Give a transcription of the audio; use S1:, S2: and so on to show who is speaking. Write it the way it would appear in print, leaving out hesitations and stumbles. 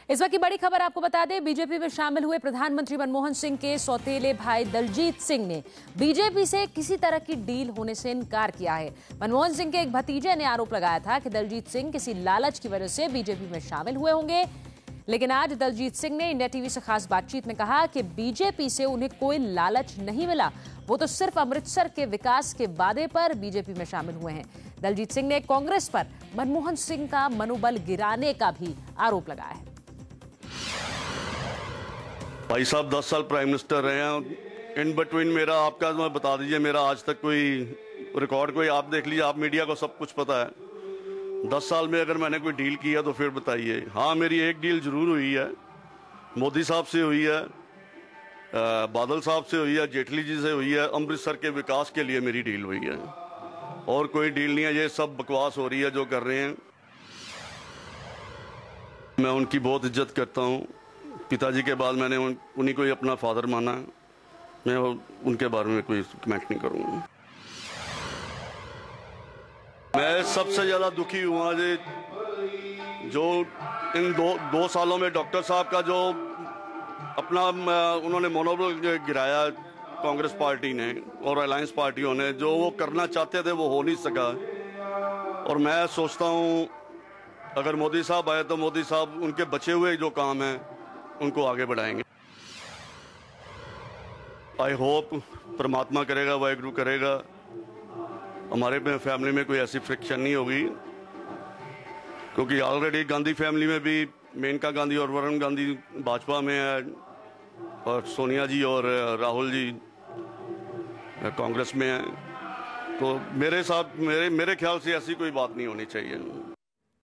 S1: इस वक्त की बड़ी खबर आपको बता दें, बीजेपी में शामिल हुए प्रधानमंत्री मनमोहन सिंह के सौतेले भाई दलजीत सिंह ने बीजेपी से किसी तरह की डील होने से इनकार किया है। मनमोहन सिंह के एक भतीजे ने आरोप लगाया था कि दलजीत सिंह किसी लालच की वजह से बीजेपी में शामिल हुए होंगे, लेकिन आज दलजीत सिंह ने इंडिया टीवी से खास बातचीत में कहा कि बीजेपी से उन्हें कोई लालच नहीं मिला, वो तो सिर्फ अमृतसर के विकास के वादे पर बीजेपी में शामिल हुए हैं। दलजीत सिंह ने कांग्रेस पर मनमोहन सिंह का मनोबल गिराने का भी आरोप लगाया है।
S2: भाई साहब 10 साल प्राइम मिनिस्टर रहे हैं। इन बिटवीन मेरा आपका बता दीजिए, मेरा आज तक कोई रिकॉर्ड कोई आप देख लीजिए, आप मीडिया को सब कुछ पता है। 10 साल में अगर मैंने कोई डील किया तो फिर बताइए। हाँ, मेरी एक डील जरूर हुई है, मोदी साहब से हुई है, बादल साहब से हुई है, जेटली जी से हुई है। अमृतसर के विकास के लिए मेरी डील हुई है, और कोई डील नहीं है। ये सब बकवास हो रही है जो कर रहे हैं। मैं उनकी बहुत इज्जत करता हूँ। पिताजी के बाद मैंने उन्हीं को ही अपना फादर माना है। मैं उनके बारे में कोई कमेंट नहीं करूँगा। मैं सबसे ज़्यादा दुखी हुआ जो इन दो सालों में डॉक्टर साहब का जो अपना उन्होंने मनोबल गिराया कांग्रेस पार्टी ने और अलायंस पार्टियों ने, जो वो करना चाहते थे वो हो नहीं सका। और मैं सोचता हूँ अगर मोदी साहब आए तो मोदी साहब उनके बचे हुए जो काम हैं उनको आगे बढ़ाएंगे। आई होप परमात्मा करेगा, वाहिगुरु करेगा, हमारे फैमिली में कोई ऐसी फ्रिक्शन नहीं होगी, क्योंकि ऑलरेडी गांधी फैमिली में भी मेनका गांधी और वरुण गांधी भाजपा में है, और सोनिया जी और राहुल जी कांग्रेस में हैं। तो मेरे ख्याल से ऐसी कोई बात नहीं होनी चाहिए।